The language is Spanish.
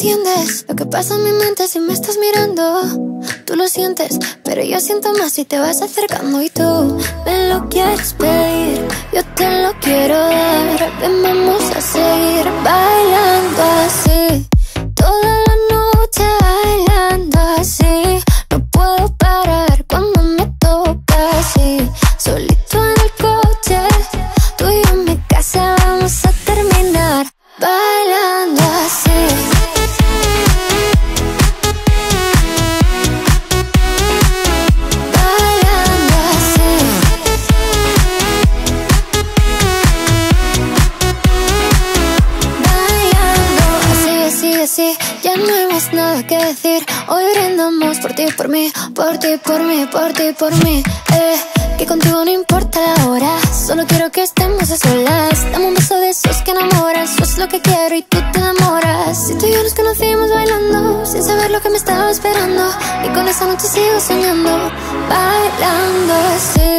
entiendes lo que pasa en mi mente si me estás mirando. Tú lo sientes, pero yo siento más si te vas acercando. Y tú me lo quieres pedir, yo te lo quiero dar. Ven, vamos a seguir bailando así, toda la noche bailando así. No puedo parar cuando me toca así. Solito en el coche, tú y yo en mi casa vamos a terminar bailando así. Bailando así. Bailando así, así, así. Ya no hay más nada que decir. Hoy brindamos por ti, por mí, por ti, por mí, por ti, por mí. Que contigo no importa la hora, solo quiero que estemos a solas. Dame un beso de esos que enamoras, eso es lo que quiero y tú te enamoras. Si tú y yo nos conocimos bailando, sin saber lo que me estaba esperando, y con esa noche sigo soñando, bailando así.